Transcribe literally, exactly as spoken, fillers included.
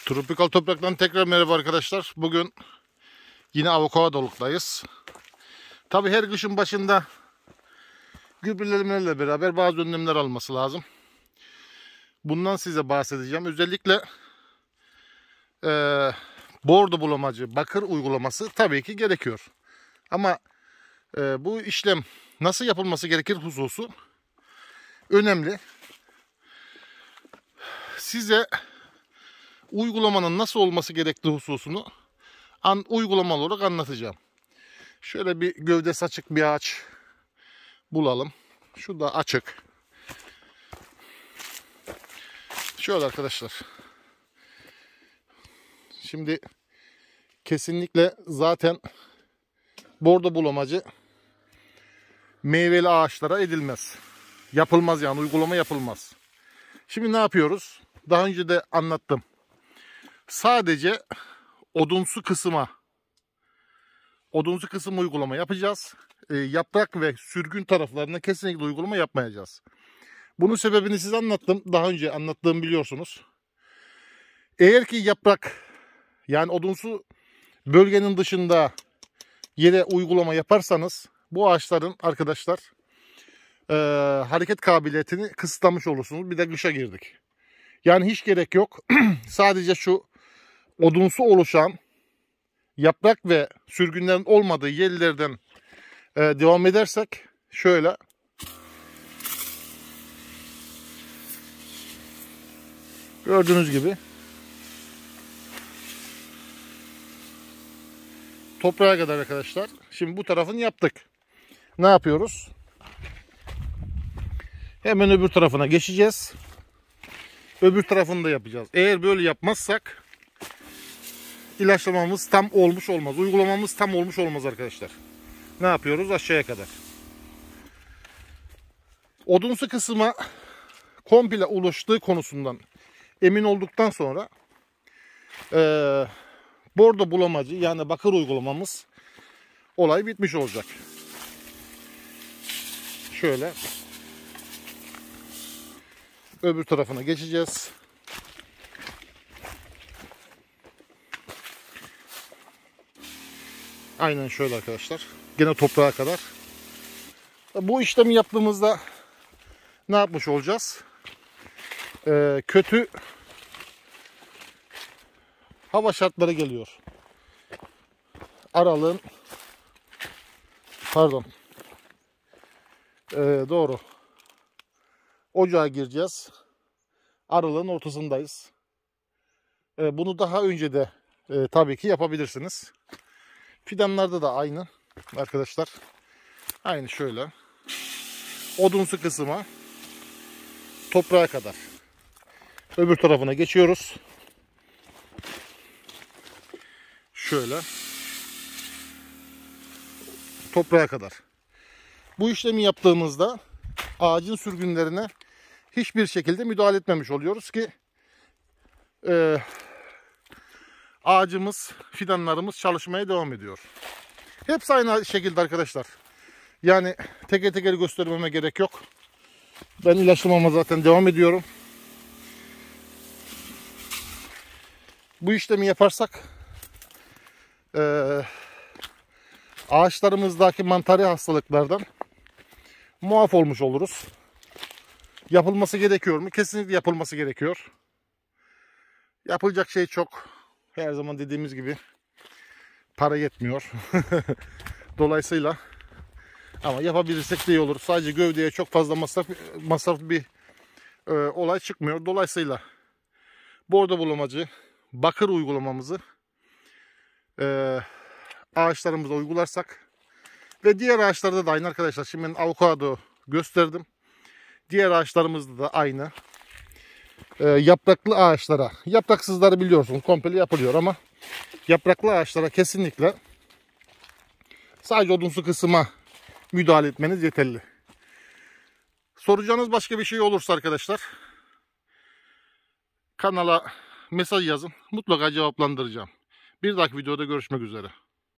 Tropikal Toprak'tan tekrar merhaba arkadaşlar. Bugün yine avokadoluk'tayız. Tabi her kışın başında gübrelemelerle beraber bazı önlemler alması lazım. Bundan size bahsedeceğim. Özellikle e, bordo bulamacı, bakır uygulaması tabii ki gerekiyor. Ama e, bu işlem nasıl yapılması gerekir hususu önemli. Size uygulamanın nasıl olması gerektiği hususunu an, uygulamalı olarak anlatacağım. Şöyle bir gövdesi açık bir ağaç bulalım. Şu da açık. Şöyle arkadaşlar. Şimdi kesinlikle zaten bordo bulamacı meyveli ağaçlara edilmez. Yapılmaz yani, uygulama yapılmaz. Şimdi ne yapıyoruz? Daha önce de anlattım. Sadece odunsu kısma odunsu kısım uygulama yapacağız. E, yaprak ve sürgün taraflarına kesinlikle uygulama yapmayacağız. Bunun sebebini size anlattım. Daha önce anlattığımı biliyorsunuz. Eğer ki yaprak yani odunsu bölgenin dışında yere uygulama yaparsanız bu ağaçların arkadaşlar e, hareket kabiliyetini kısıtlamış olursunuz. Bir de kışa girdik. Yani hiç gerek yok. Sadece şu odunsu oluşan yaprak ve sürgünlerin olmadığı yerlerden e, devam edersek şöyle gördüğünüz gibi toprağa kadar arkadaşlar. Şimdi bu tarafını yaptık. Ne yapıyoruz? Hemen öbür tarafına geçeceğiz. Öbür tarafını da yapacağız. Eğer böyle yapmazsak ilaçlamamız tam olmuş olmaz. Uygulamamız tam olmuş olmaz arkadaşlar. Ne yapıyoruz? Aşağıya kadar. Odunsu kısma komple ulaştığı konusundan emin olduktan sonra e, bordo bulamacı yani bakır uygulamamız olay bitmiş olacak. Şöyle öbür tarafına geçeceğiz. Aynen şöyle arkadaşlar. Gene toprağa kadar. Bu işlemi yaptığımızda ne yapmış olacağız? Ee, kötü hava şartları geliyor. Aralığın pardon ee, doğru. Ocağa gireceğiz. Aralığın ortasındayız. Ee, bunu daha önce de e, tabii ki yapabilirsiniz. Fidanlarda da aynı arkadaşlar. Aynı şöyle. Odunsu kısma toprağa kadar. Öbür tarafına geçiyoruz. Şöyle. Toprağa kadar. Bu işlemi yaptığımızda ağacın sürgünlerine hiçbir şekilde müdahale etmemiş oluyoruz ki e, ağacımız, fidanlarımız çalışmaya devam ediyor. Hepsi aynı şekilde arkadaşlar. Yani teker teker göstermeme gerek yok. Ben ilaçlamama zaten devam ediyorum. Bu işlemi yaparsak e, ağaçlarımızdaki mantarı hastalıklardan muaf olmuş oluruz. Yapılması gerekiyor mu? Kesinlikle yapılması gerekiyor. Yapılacak şey çok. Her zaman dediğimiz gibi para yetmiyor. Dolayısıyla ama yapabilirsek de iyi olur. Sadece gövdeye çok fazla masraf masraf bir e, olay çıkmıyor. Dolayısıyla bordo bulamacı bakır uygulamamızı e, ağaçlarımıza uygularsak ve diğer ağaçlarda da aynı arkadaşlar. Şimdi ben avokado gösterdim. Diğer ağaçlarımızda da aynı. E, yapraklı ağaçlara, yapraksızları biliyorsunuz komple yapılıyor ama yapraklı ağaçlara kesinlikle sadece odunsu kısma müdahale etmeniz yeterli. Soracağınız başka bir şey olursa arkadaşlar kanala mesaj yazın. Mutlaka cevaplandıracağım. Bir dahaki videoda görüşmek üzere.